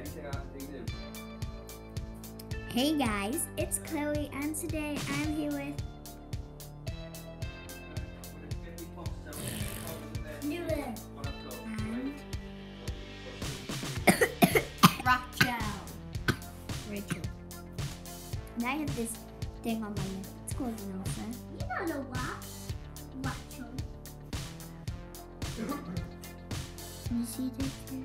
Hey guys, it's Chloe and today I'm here with Newland and Rachel. And I have this thing on my lip. It's called an ulcer. You don't know what? Rachel. Can you see this here?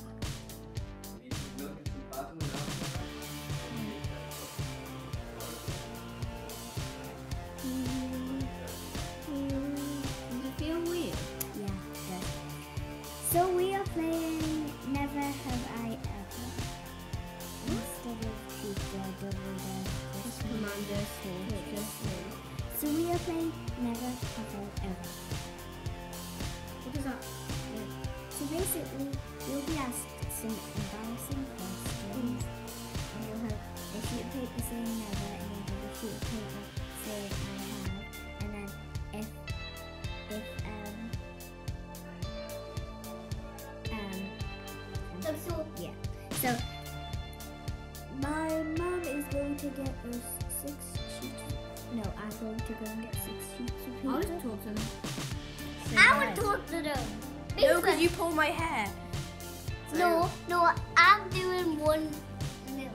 So we are playing Never Have I Ever instead of Pizza Double Dash Commander Soldier. So we are playing Never Have I Ever. What is that? Yeah. So basically, you'll be asked some embarrassing questions, and you'll have a sheet of paper saying never, and you'll have a sheet of paper saying I have, and then if yeah. So my mom is going to get us 6 sheets. No, I'm going to go and get 6 sheets of paper. I want to talk to them. I want to talk to them. No, because you pull my hair. So. No, I'm doing one little.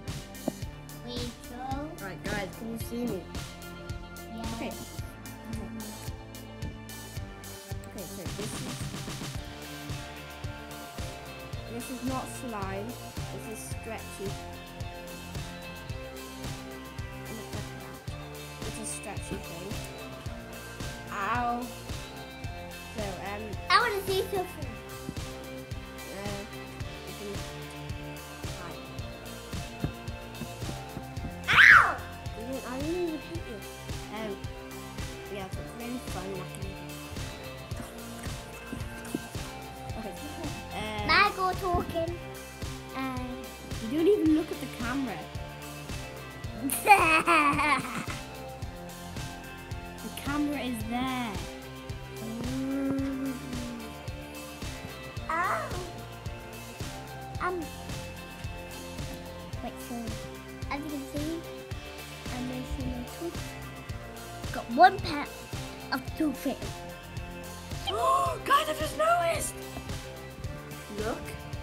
Rachel. Right, guys, can you see me? Yeah. Okay. Okay, so this is not slime. This is stretchy. It's a stretchy thing. Ow. So I want to see something. Ow! I didn't even hit you. Yeah, so it's really fun knocking. Okay. Margot talking. You don't even look at the camera. The camera is there. Ow! Wait, so as you can see, I'm missing a tooth. Got 1 pair of toothpaste. Guys, I just noticed. Look.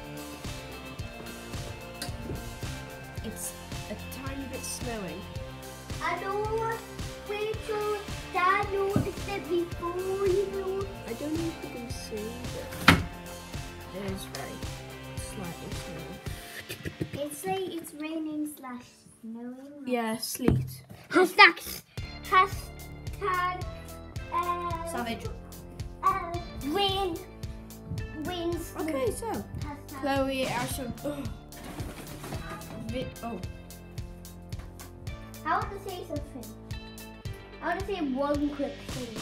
It's a tiny bit snowing. I know, Rachel, Dad noticed it before you. I don't know if you can see, but it is very slightly snowing. It's like it's raining / snowing. Yeah, sleet. Hashtag Savage. Rain. Okay, so Hashtag. Chloe, Ashton. Oh. I want to say something. I want to say one quick thing.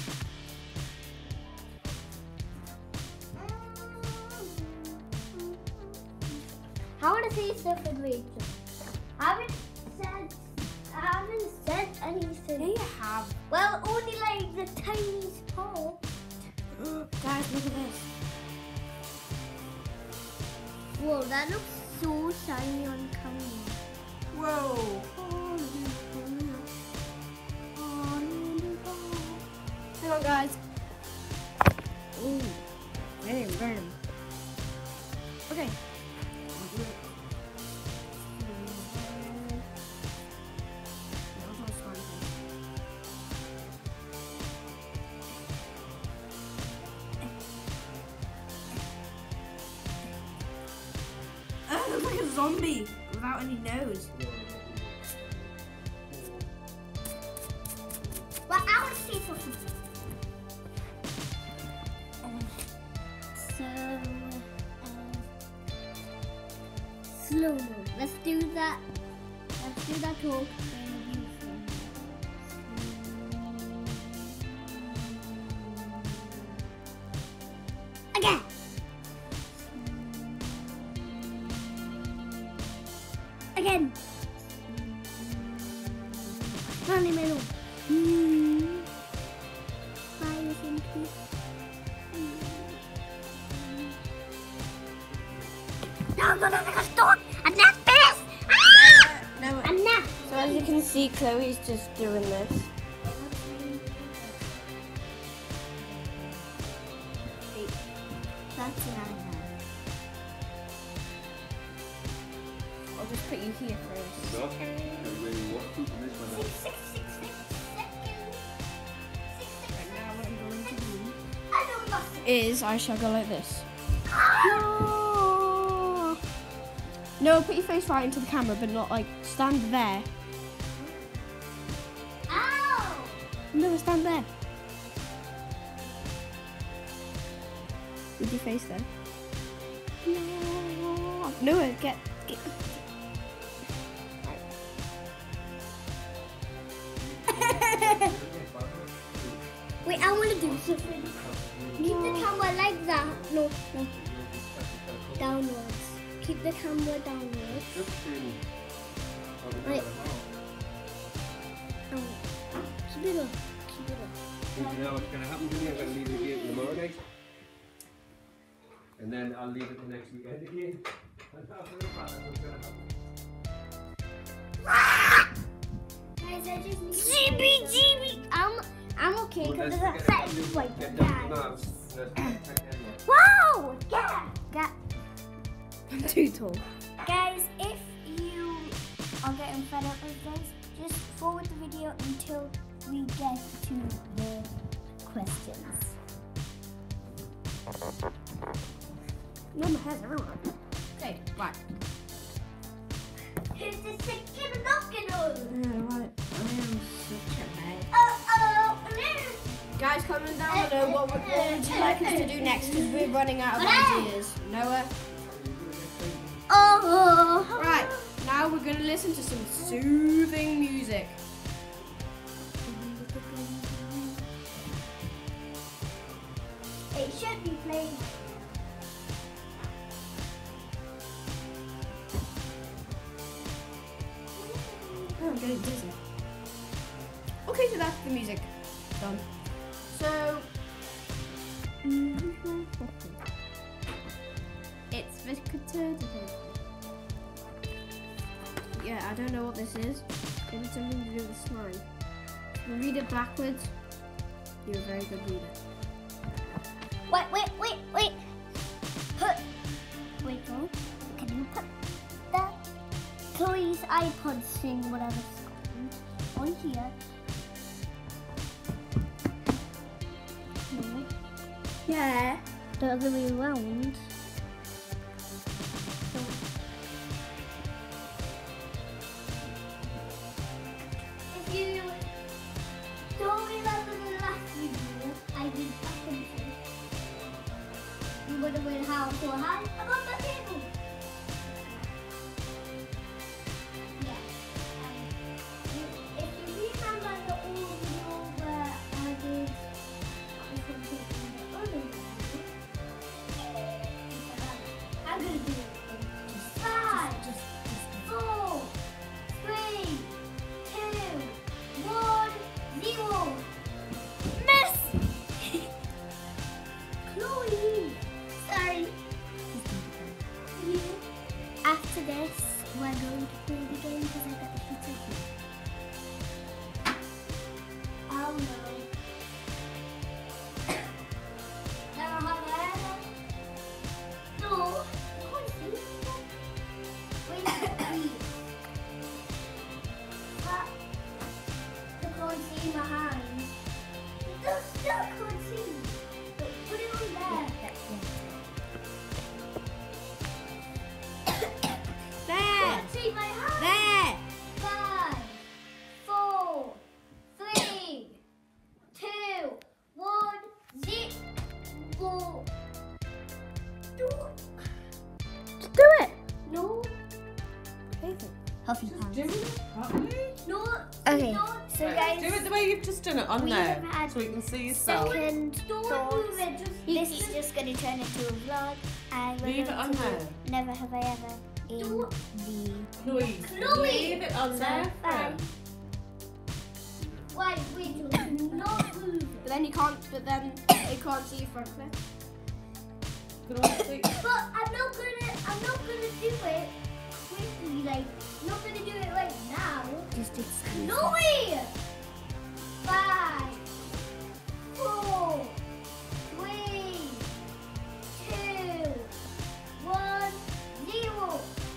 I want to say something, Rachel. I haven't said anything. There you have. Well, only like the tiniest part. Guys, look at this. Whoa, that looks so shiny on camera. Whoa. Hang on, guys. Ooh, burn. Okay. It looks like a zombie without any nose. Well, I want to say something. Slow mo. Let's do that. Let's do that talk. Again. Again. Running middle. Fire and peace. No, stop. can see Chloe's just doing this. That's an eyeliner. I'll just put you here first. Okay. Six seconds. Right now what I'm going to do I don't know. is I shall go like this. No, put your face right into the camera, but not like stand there. Ow! No, stand there. With your face there. No, get. Wait, I want to do something. Keep the camera like that. No. Downwards. Keep the camera downwards. Wait. Oh. Keep it up. You know what's going to happen to me? I'm going to leave it again tomorrow night. And then I'll leave it the next weekend again. And after that, what's going to happen? Guys, I just need GB. I'm okay because it's a set right guys. Wow! Get. I'm too tall. Guys, if you are getting fed up with this, just forward the video until we get to the questions. No, my hair's around. Okay, right. Who's the second knocking on? Yeah, right. I am such a bad. Uh-oh. Guys, comment down below what would you like us to do next because we're running out of ideas. Noah? Oh. Right, now we're going to listen to some soothing music. It should be playing. Oh, I'm getting dizzy. Okay, so that's the music done. So, it's Viscator. Yeah, I don't know what this is. Maybe something to do with slime. If you read it backwards, you're a very good reader. Wait. Go. Can you put that Chloe's iPod thing, whatever it's called, on here? No. Yeah. The other way around. If you don't remember the last video I did second thing, you would have been how to hide above the table. Yeah. If you remember the old video where I did something in the other video, I'm gonna do it. 5, 4, 3, 2, 1, 0. Miss! Chloe! Sorry. After this, we're going to play the game because I got the pizza here. Oh no. Never have I ever. No. I can't see it. Wait, please. I can't see my hand. I still can't see. But put it on there. There! Can't see my hand. There! 5, 4, 3, 2, 1, 0. Do it! No. Huffy Do it properly. No. Okay. No. So Right, guys, do it the way you've just done it on we there, have had so we can see yourself. second Don't thoughts. move it, just This is just going to turn into a vlog, and we're Leave it going on to do there. Never Have I Ever in Do- the. Chloe, Chloe. leave it on there. Bye. Wait, do not move it. But then you can't, but then they can't see your front of it. Can I see? But I'm not gonna do it quickly, like not gonna do it right now. Just excuse No me. way! 5, 4, 3, 2, 1, 0.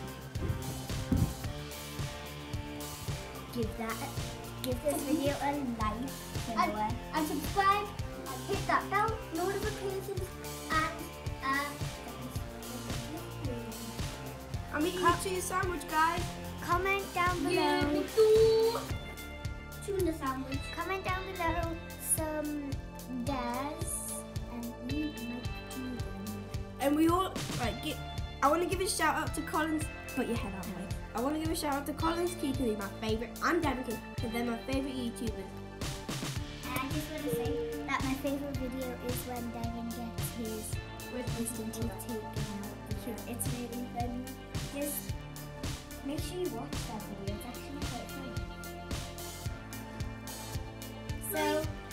Give this video a like. And subscribe and hit that bell notifications I'm eating a cheese sandwich, guys. Comment down below. Tuna sandwich. Comment down below some dares and we might do them. And we all I want to give a shout out to Collins. Put your head out of the way. I want to give a shout out to Collins Keekly, my favourite, and Debican, because they're my favourite YouTubers. And I just want to say that my favourite video is when Devin gets his wisdom teeth taken out. It's really fun. Just make sure you watch that video. It's actually quite fun. So